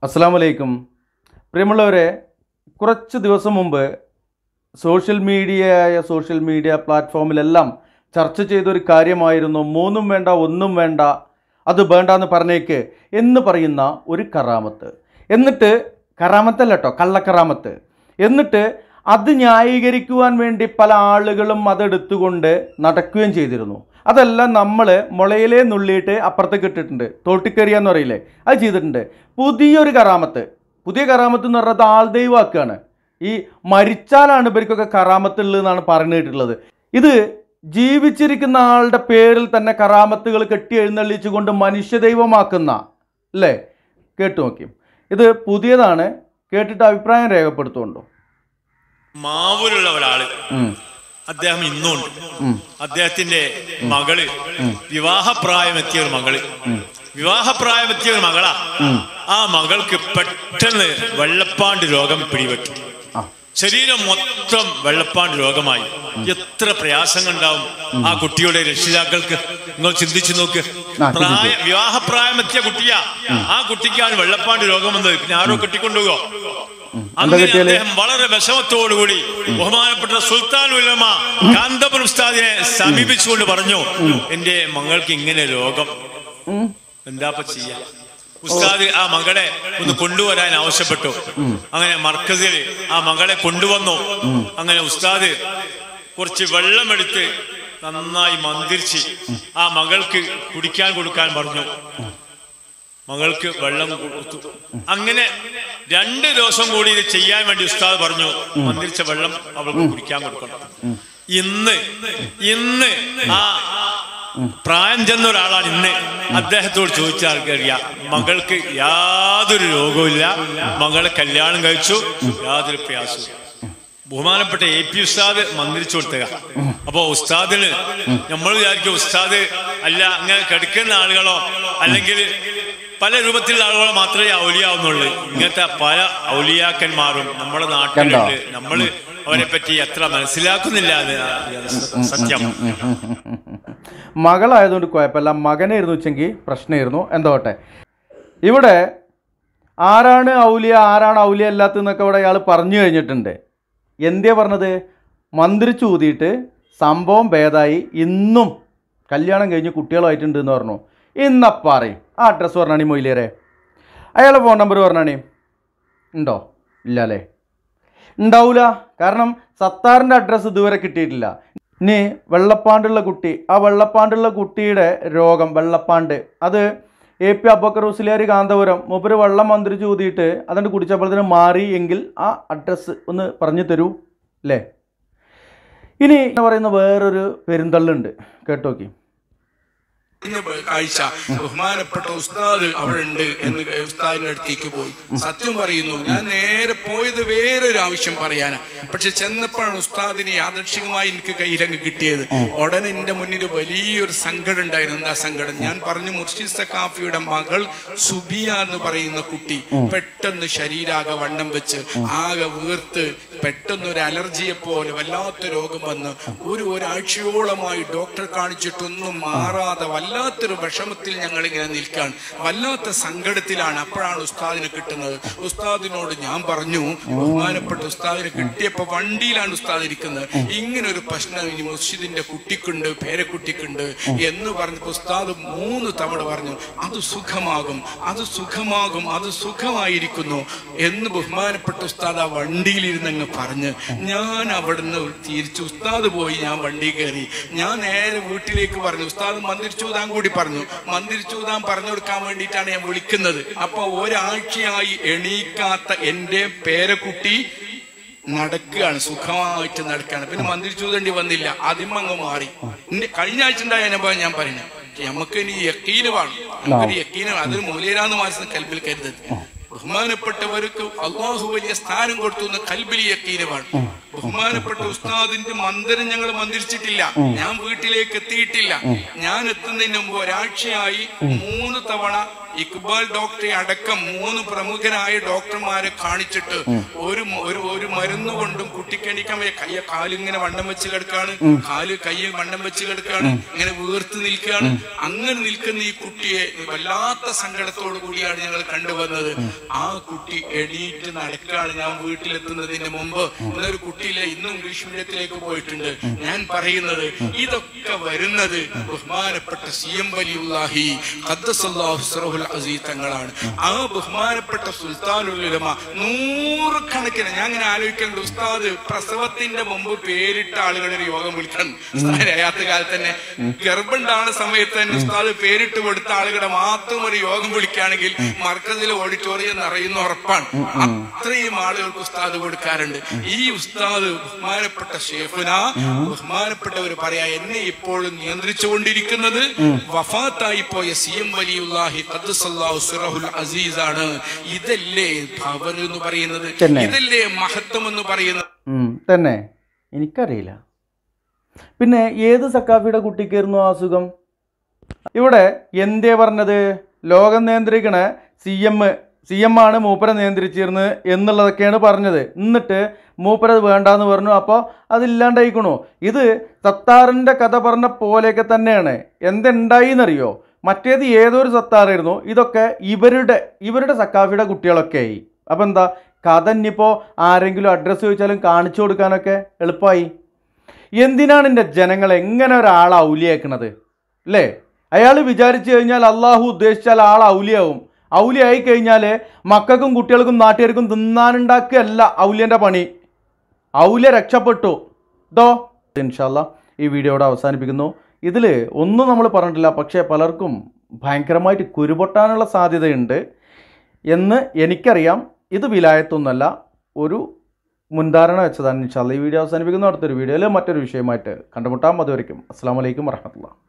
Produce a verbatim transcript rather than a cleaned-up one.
അസ്സലാമു അലൈക്കും. പ്രിയമുള്ളവരെ, കുറച്ച് ദിവസം മുമ്പ് സോഷ്യൽ മീഡിയയായ സോഷ്യൽ മീഡിയ പ്ലാറ്റ്ഫോമിലെല്ലാം ചർച്ച ചെയ്തൊരു കാര്യമായിരുന്നു മൂന്നും വേണ്ട ഒന്നും വേണ്ട അത് വേണ്ടാന്ന് പറഞ്ഞേക്ക് എന്ന് പറയുന്ന ഒരു കറാമത്ത്. എന്നിട്ട് കറാമത്തല്ല കേട്ടോ, കള്ളക്കറാമത്ത്. എന്നിട്ട് അത് ന്യായീകരിക്കുവാൻ വേണ്ടി പല ആളുകളും അതെടുത്തുകൊണ്ട് നടക്കുകയും ചെയ്തിരുന്നു. അതെല്ലാം നമ്മൾ മുളയിലേ നുള്ളിയിട്ട് അപ്പുറത്തേക്ക് ഇട്ടിട്ടുണ്ട്. തോട്ടിക്കറിയാന്ന് പറയില്ലേ, അത് ചെയ്തിട്ടുണ്ട്. പുതിയൊരു കറാമത്ത് പുതിയ കറാമത്ത് എന്ന് പറഞ്ഞാൽ ആൾ ദൈവമാക്കുകയാണ്. ഈ മരിച്ചാലാണ് ഇവർക്കൊക്കെ കറാമത്ത് ഉള്ളതെന്നാണ് പറഞ്ഞു കേട്ടിട്ടുള്ളത്. ഇത് ജീവിച്ചിരിക്കുന്ന ആളുടെ പേരിൽ തന്നെ കറാമത്തുകൾ കെട്ടി എഴുന്നള്ളിച്ചുകൊണ്ട് മനുഷ്യ ദൈവമാക്കുന്ന അല്ലേ? കേട്ടു നോക്കി. ഇത് പുതിയതാണ്, കേട്ടിട്ട് അഭിപ്രായം രേഖപ്പെടുത്തുന്നുണ്ടോ? മാവൂരുള്ള ഒരാള്, അദ്ദേഹം ഇന്നുണ്ട്. അദ്ദേഹത്തിന്റെ മകള് വിവാഹപ്രായമെത്തിയ ഒരു മകള് വിവാഹപ്രായമെത്തിയ ഒരു മകളാ. ആ മകൾക്ക് പെട്ടെന്ന് വെള്ളപ്പാണ്ട് രോഗം പിടിപെട്ടു. ശരീരം മൊത്തം വെള്ളപ്പാണ്ട് രോഗമായി. എത്ര പ്രയാസങ്ങൾ ഉണ്ടാവും ആ കുട്ടിയുടെ രക്ഷിതാക്കൾക്ക്. നിങ്ങൾ ചിന്തിച്ചു നോക്ക്. പ്രായ വിവാഹപ്രായമെത്തിയ കുട്ടിയാ, ആ കുട്ടിക്കാണ് വെള്ളപ്പാണ്ട് രോഗം വന്നത്. പിന്നെ ആരോ കെട്ടിക്കൊണ്ടുപോകോ? അങ്ങനെ അദ്ദേഹം വളരെ വിഷമത്തോടുകൂടി ബഹുമാനപ്പെട്ട സുൽത്താൻ ഉലമ കാന്തപുരം ഉസ്താദിനെ സമീപിച്ചുകൊണ്ട് പറഞ്ഞു, എന്റെ മകൾക്ക് ഇങ്ങനെ രോഗം, എന്താപ്പ ചെയ്യാ? ഉസ്താദ് ആ മകളെ ഒന്ന് കൊണ്ടുവരാൻ ആവശ്യപ്പെട്ടു. അങ്ങനെ മർക്കസിൽ ആ മകളെ കൊണ്ടുവന്നു. അങ്ങനെ ഉസ്താദ് കുറച്ച് വെള്ളമെടുത്ത് നന്നായി മന്ത്രിച്ച് ആ മകൾക്ക് കുടിക്കാൻ കൊടുക്കാൻ പറഞ്ഞു. മകൾക്ക് വെള്ളം കൊടുത്തു. അങ്ങനെ രണ്ട് ദിവസം കൂടി ഇത് ചെയ്യാൻ വേണ്ടി ഉസ്താദ് പറഞ്ഞു, മന്ത്രിച്ച വെള്ളം അവൾക്ക് കുടിക്കാൻ കൊടുക്കണം. ഇന്ന് ഇന്ന് ആ പ്രായം ചെന്ന ഒരാളാണ്. ഇന്ന് അദ്ദേഹത്തോട് ചോദിച്ചാൽ അറിയാം, മകൾക്ക് യാതൊരു രോഗവുമില്ല, മകളെ കല്യാണം കഴിച്ചു, യാതൊരു പ്രയാസവും. ബഹുമാനപ്പെട്ട എ പി ഉസ്താദ് മന്ത്രിച്ചു കൊടുത്തുക. അപ്പൊ ഉസ്താദിന് നമ്മൾ വിചാരിക്കും ഉസ്താദ് അല്ല അങ്ങനെ കിടക്കുന്ന ആളുകളോ അല്ലെങ്കിൽ പല രൂപത്തിലുള്ള ആളുകളോ മാത്രമേ ഔലിയാവുന്നുള്ളൂ. ഇങ്ങനത്തെ പല ഔലിയാക്കന്മാരും നമ്മുടെ നാട്ടിലുണ്ട്. നമ്മൾ അവരെ പറ്റി എത്ര മനസ്സിലാക്കുന്നില്ല, സത്യം. മകളായതുകൊണ്ട് കുഴപ്പമില്ല, മകനായിരുന്നു വെച്ചെങ്കിൽ പ്രശ്നമായിരുന്നു. എന്തോട്ടെ, ഇവിടെ ആരാണ് ഔലിയ ആരാണ് ഔലിയ അല്ലാത്തതെന്നൊക്കെ ഇവിടെ അയാൾ പറഞ്ഞു കഴിഞ്ഞിട്ടുണ്ട്. എന്തിയാ പറഞ്ഞത്? മന്ത്രിച്ചു ഊതിയിട്ട് സംഭവം ഭേദമായി, ഇന്നും കല്യാണം കഴിഞ്ഞ് കുട്ടികളായിട്ടുണ്ട് എന്ന് പറഞ്ഞു. ഇന്നപ്പാറേ ആ അഡ്രസ്സ് പറഞ്ഞാണി മൊയിലേറെ, അയാളെ ഫോൺ നമ്പർ പറഞ്ഞാണി. ഉണ്ടോ? ഇല്ല അല്ലേ? ഉണ്ടാവില്ല. കാരണം സത്താറിൻ്റെ അഡ്രസ്സ് ഇതുവരെ കിട്ടിയിട്ടില്ല. ഇനി വെള്ളപ്പാണ്ടുള്ള കുട്ടി, ആ വെള്ളപ്പാണ്ടുള്ള കുട്ടിയുടെ രോഗം വെള്ളപ്പാണ്ട് അത് എ പി അബൂബക്കർ മുസ്ലിയാർ കാന്തപുരം മൂപ്പര് വെള്ളം മന്ത്രിച്ച് ഊതിയിട്ട് അതുകൊണ്ട് കുടിച്ചപ്പോഴത്തേന് മാറി എങ്കിൽ ആ അഡ്രസ്സ് ഒന്ന് പറഞ്ഞു തരൂ അല്ലേ? ഇനി എന്ന് പറയുന്ന വേറൊരു പെരുന്തള്ളുണ്ട്, കേട്ടോക്കി. കാഴ്ച ബഹുമാനപ്പെട്ട ഉസ്താദ് അവിടെ ഉണ്ട് എന്ന് ഉസ്താദിന്റെ അടുത്തേക്ക് പോയി. സത്യം പറയുന്നു, ഞാൻ നേരെ പോയത് വേറൊരു ആവശ്യം പറയാനാ. പക്ഷെ ചെന്നപ്പോഴാണ് ഉസ്താദിനെ യാദൃശ്ചികമായി എനിക്ക് കയ്യിലങ്ങ് കിട്ടിയത്. ഉടനെ എന്റെ മുന്നിൽ വലിയൊരു സങ്കടം ഉണ്ടായിരുന്നു. എന്താ സങ്കടം? ഞാൻ പറഞ്ഞു, മുർഷിദ് സഖാഫിയുടെ മകൾ സുബിയ എന്ന് പറയുന്ന കുട്ടി പെട്ടെന്ന് ശരീരാകെ വണ്ണം വെച്ച് ആകെ വീർത്ത് പെട്ടെന്ന് ഒരു അലർജിയെ പോലെ വല്ലാത്ത രോഗം വന്ന് ഒരു ഒരാഴ്ചയോളമായി ഡോക്ടറെ കാണിച്ചിട്ടൊന്നും മാറാതെ വല്ലാത്തൊരു വിഷമത്തിൽ ഞങ്ങൾ ഇങ്ങനെ നിൽക്കാൻ, വല്ലാത്ത സങ്കടത്തിലാണ്. അപ്പോഴാണ് ഉസ്താദിനെ കിട്ടുന്നത്. ഉസ്താദിനോട് ഞാൻ പറഞ്ഞു, ബഹുമാനപ്പെട്ട ഉസ്താദിനെ കിട്ടിയപ്പോ വണ്ടിയിലാണ് ഉസ്താദ് ഇരിക്കുന്നത്, ഇങ്ങനെ ഒരു പ്രശ്നം ഇനി മുർഷിദിന്റെ കുട്ടിക്കുണ്ട്, പേരക്കുട്ടിക്കുണ്ട് എന്ന് പറഞ്ഞപ്പോ ഉസ്താദ് മൂന്ന് തവണ പറഞ്ഞു, അത് സുഖമാകും, അത് സുഖമാകും, അത് സുഖമായിരിക്കുന്നു എന്ന് ബഹുമാനപ്പെട്ട ഉസ്താദ് ആ വണ്ടിയിലിരുന്നങ്ങ് പറഞ്ഞ് ഞാൻ അവിടുന്ന് തിരിച്ചു. ഉസ്താദ് പോയി, ഞാൻ വണ്ടി കയറി, ഞാൻ നേരെ വീട്ടിലേക്ക് പറഞ്ഞു. ഉസ്താദ് മന്ത്രിച്ചൂതാൻ കൂടി പറഞ്ഞു. മന്ത്രിച്ചൂതാൻ പറഞ്ഞു കൊടുക്കാൻ വേണ്ടിയിട്ടാണ് ഞാൻ വിളിക്കുന്നത്. അപ്പൊ ഒരാഴ്ചയായി എണീക്കാത്ത എന്റെ പേരക്കുട്ടി നടക്കുകയാണ്, സുഖമായിട്ട് നടക്കുകയാണ്. പിന്നെ മന്ത്രിച്ചൂതേണ്ടി വന്നില്ല, അതിമങ്ങ് മാറി. എന്റെ കഴിഞ്ഞ ആഴ്ച ഉണ്ടായ അനുഭവം ഞാൻ പറയുന്നത്. നമുക്ക് ഇനി യക്കീന് വേണം, നമുക്കൊരു യക്കീന്, അതൊരു മൂല്യരാന്ന് മാസം കൽബിൽ കരുതരുത്. ബഹുമാനപ്പെട്ടവർക്ക് അള്ളാഹു വലിയ സ്ഥാനം കൊടുത്തുന്ന കൽബിൽ യക്കീന് വേണം. ബഹുമാനപ്പെട്ട ഉസ്താദിന്റെ മന്ദിരം ഞങ്ങൾ മന്ദിരിച്ചിട്ടില്ല, ഞാൻ വീട്ടിലേക്ക് എത്തിയിട്ടില്ല. ഞാൻ എത്തുന്നതിന് മുമ്പ് ഒരാഴ്ചയായി മൂന്ന് തവണ ഇക്ബാൽ ഡോക്ടറെ അടക്കം മൂന്ന് പ്രമുഖരായ ഡോക്ടർമാരെ കാണിച്ചിട്ട് ഒരു ഒരു ഒരു മരുന്ന് കൊണ്ടും കുട്ടിക്ക് എണീക്കാൻ വയ്യ. കയ്യ കാലിങ്ങനെ വണ്ണം വെച്ച് കിടക്കാണ്, കാല് കയ്യിൽ വണ്ണം വെച്ച് കിടക്കാണ്, ഇങ്ങനെ വീർത്ത് നിൽക്കുകയാണ്. അങ്ങനെ നിൽക്കുന്ന ഈ കുട്ടിയെ വല്ലാത്ത സങ്കടത്തോടു കൂടിയാണ് ഞങ്ങൾ കണ്ടുവന്നത്. ആ കുട്ടി എണീറ്റ് നടക്കാണ്. ഞാൻ വീട്ടിലെത്തുന്നതിന് മുമ്പ് ഇന്നൊരു കുട്ടിയില്ല, ഇന്നും ഇംഗ്ലീഷ് മീഡിയത്തിലേക്ക് പോയിട്ടുണ്ട്. ഞാൻ പറയുന്നത് ഇതൊക്കെ വരുന്നത് ബഹുമാനപ്പെട്ട സി എം വലിയുല്ലാഹി ഖദ്ദസല്ലാഹു സിറഹുൽ അസീസ് തങ്ങളാണ്. ആ ബഹുമാനപ്പെട്ട സുൽത്താനുൽ ഉലമ നൂറുകണക്കിന്, ഞാൻ ഇങ്ങനെ ആലോചിക്കേണ്ട ഉസ്താദ് പ്രസവത്തിന്റെ മുമ്പ് പേരിട്ട ആളുകളുടെ ഒരു യോഗം വിളിക്കണം. അയാത്ത കാലത്ത് തന്നെ ഗർഭമുണ്ടാകുന്ന സമയത്ത് തന്നെ ഉസ്താദ് പേരിട്ട് കൊടുത്ത ആളുകളുടെ മാത്രം ഒരു യോഗം വിളിക്കുകയാണെങ്കിൽ മർക്കസിലെ ഓഡിറ്റോറിയം നിറയുന്ന ഉറപ്പാണ്. അത്രയും ആളുകൾക്ക് ഉസ്താദ് കൊടുക്കാറുണ്ട്. ഈ ഉസ്താദ് ബഹുമാനപ്പെട്ട ഷേഖുന, ബഹുമാനപ്പെട്ടവർ പറയാ, എന്നെ ഇപ്പോഴും നിയന്ത്രിച്ചുകൊണ്ടിരിക്കുന്നത് വഫാത്തായി പോയ സി എം വലിയുല്ലാഹി ഖദ്ദസല്ലാഹു സിറഹുൽ അസീസ് ആണ്. ഇതല്ലേ പവർ എന്ന് പറയുന്നത്, ഇതല്ലേ മഹത്വം എന്ന് പറയുന്നത്. തന്നെ എനിക്കറിയില്ല. പിന്നെ ഏത് സക്കാഫിയുടെ കുട്ടിക്കായിരുന്നു ആ അസുഖം? ഇവിടെ എന്തേ പറഞ്ഞത്? ലോകം നിയന്ത്രിക്കണ സി എം സി എം ആണ് മൂപ്പരെ നിയന്ത്രിച്ചിരുന്നത് എന്നുള്ളതൊക്കെയാണ് പറഞ്ഞത്. എന്നിട്ട് മൂപ്പരത് വേണ്ടാന്ന് പറഞ്ഞു. അപ്പോൾ അതില്ലാണ്ടായിക്കണു. ഇത് സത്താറിൻ്റെ കഥ പറഞ്ഞ പോലെയൊക്കെ തന്നെയാണ്. എന്തുണ്ടായി എന്നറിയോ? മറ്റേത് ഏതൊരു സത്താറായിരുന്നു, ഇതൊക്കെ ഇവരുടെ ഇവരുടെ സക്കാഫിയുടെ കുട്ടികളൊക്കെ ആയി. അപ്പം എന്താ കഥ? ഇനിയിപ്പോൾ ആരെങ്കിലും അഡ്രസ്സ് ചോദിച്ചാലും കാണിച്ചു കൊടുക്കാനൊക്കെ എളുപ്പമായി. എന്തിനാണ് എൻ്റെ ജനങ്ങളെ എങ്ങനെ ഒരാൾ ഔലിയാക്കണത് അല്ലേ? അയാൾ വിചാരിച്ചു കഴിഞ്ഞാൽ അള്ളാഹു ഉദ്ദേശിച്ചാൽ ആൾ ഔലിയാവും. ഔലിയായി കഴിഞ്ഞാൽ മക്കൾക്കും കുട്ടികൾക്കും നാട്ടുകാർക്കും തിന്നാനുണ്ടാക്കുകയല്ല ഔലിയൻ്റെ പണി. ഔലിയ രക്ഷപ്പെട്ടു കേട്ടോ. ഇൻഷാ അല്ലാഹ് ഈ വീഡിയോയുടെ അവസാനിപ്പിക്കുന്നു. ഇതിൽ ഒന്നും നമ്മൾ പറഞ്ഞിട്ടില്ല, പക്ഷേ പലർക്കും ഭയങ്കരമായിട്ട് കുരുപൊട്ടാനുള്ള സാധ്യതയുണ്ട് എന്ന് എനിക്കറിയാം. ഇത് വിലായത്തൊന്നുമല്ല, ഒരു മുൻധാരണ വെച്ചതാണ്. ഇൻഷാ അല്ലാഹ് ഈ വീഡിയോ അവസാനിപ്പിക്കുന്നു. അടുത്തൊരു വീഡിയോയിൽ മറ്റൊരു വിഷയമായിട്ട് കണ്ടുമുട്ടാം. അതുവരെയ്ക്കും അസ്സലാമു അലൈക്കും വറഹ്മത്തുള്ളാഹി.